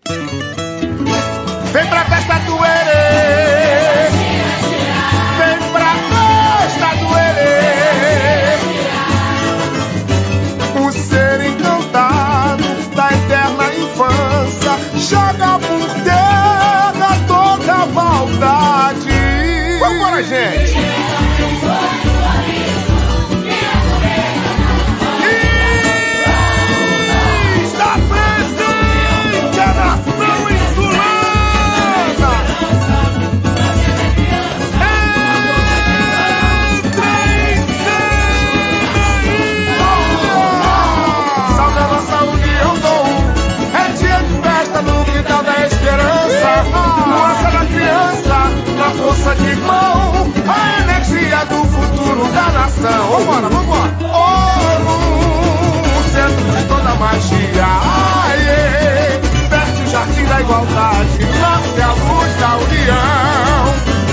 Vem pra festa do Erê, vem pra festa do Erê, o ser encantado da eterna infância joga por terra toda a maldade. Vambora, gente! Força de mão, a energia do futuro da nação. Vambora, vambora! O centro de toda magia, aê, veste o jardim da igualdade, nasce a luz da união.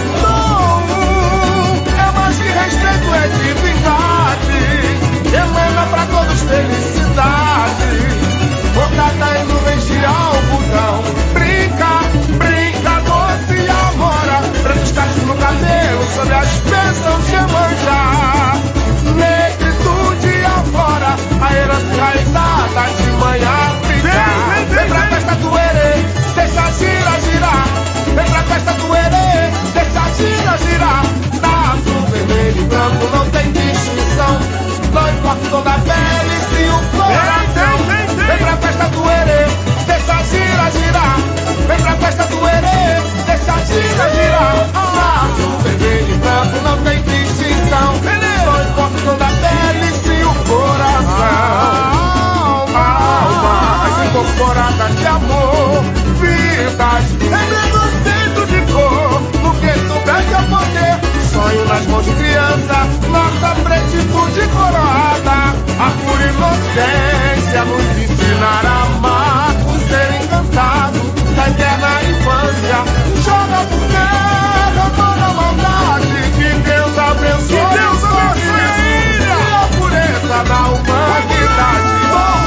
Não, é mais que respeito, é divindade, emana pra todos felicidade. Bocada em nuvens de algodão, brinca, brinca, doce e amora. Pretos cachos no cabelo, sob as bênçãos de Iemanjá. Negritude afora, a herança enraizada de mãe África. Vem pra festa do Erê, deixa a gira girar. Vem pra festa do Erê, deixa a gira girar. Na azul, vermelho e branco não tem distinção. Não importa o tom da pele, se o coração. Vem pra festa do Erê, deixa a gira girar. Vem pra festa do Erê, deixa a gira girar. Azul, vermelho e branco não tem distinção. Não importa o tom da pele, se o coração. Almas incorporadas de amor, vidas em no centro de cor. No que tu pede a poder, sonho nas mãos de criança, nossa pretitude coroada. A pura inocência nos ensinar a amar, o ser encantado da eterna infância. Joga por terra toda a maldade, que Deus abençoe, que Deus abençoe e a pureza da humanidade.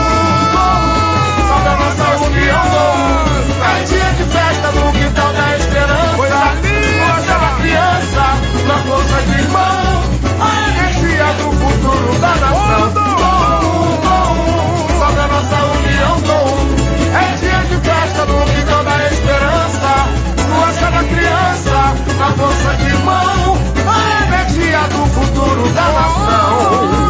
Sobe a nossa união, é dia de festa no quintal da esperança. Mostra a criança na força de mão, a energia do futuro da nação. Sobe a nossa união, é dia de festa no quintal da esperança. Mostra a criança na força de mão, a energia do futuro da nação.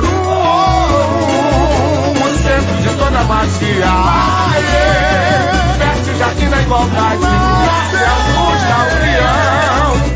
O centro de toda magia, veste o jardim da igualdade, nasce a luz da união.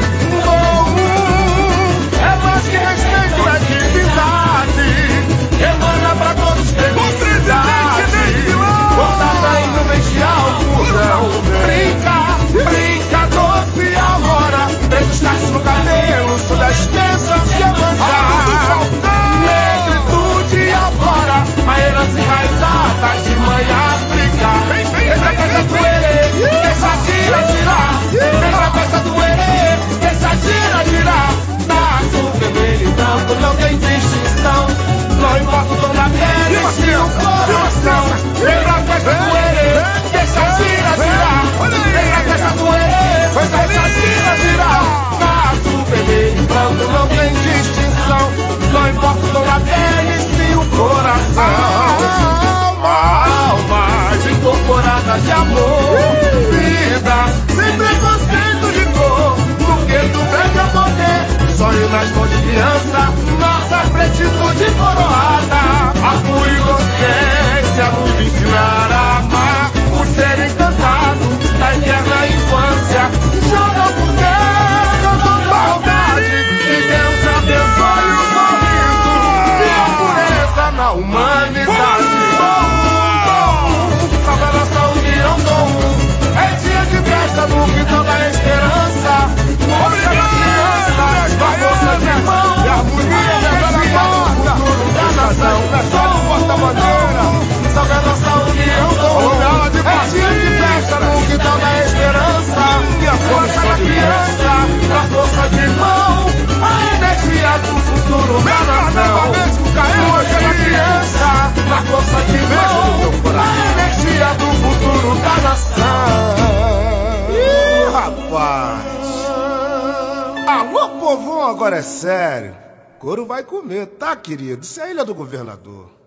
É mais que respeito, é divindade, emana pra todos felicidade. Bordada em nuvens de algodão, brinca, brinca, doce e amora. Pretos cachos no cabelo, sob as bênçãos de Iemanjá. Negritude afora, a herança enraizada de mãe África. Vem pra festa do Erê, deixa a gira girar. Vem pra festa do Erê, deixa a gira girar. Na azul, vermelho e branco não tem distinção. Não importa o tom da pele, se o coração. Vem pra festa do Erê, deixa a gira girar. Vem pra festa do Erê, deixa a gira girar. Na azul, vermelho e branco não tem distinção. Não importa o tom da pele, se o coração. Almas incorporadas de amor, vida sem preconceito de cor. No que tu pede a poder, sonho nas mãos de criança, nossa pretitude coroada. A pura inocência nos ensinar a amar, o ser encantado da eterna infância. Joga por terra toda maldade, que Deus abençoe o sorriso e a pureza na humanidade. Salva a nossa união, é dia de festa no quintal da esperança. Mostra a criança, a força de mão, e a harmonia da vida, o futuro da da nação. Ih, rapaz! Alô, povão, agora é sério. Couro vai comer, tá, querido? Isso é a ilha do governador.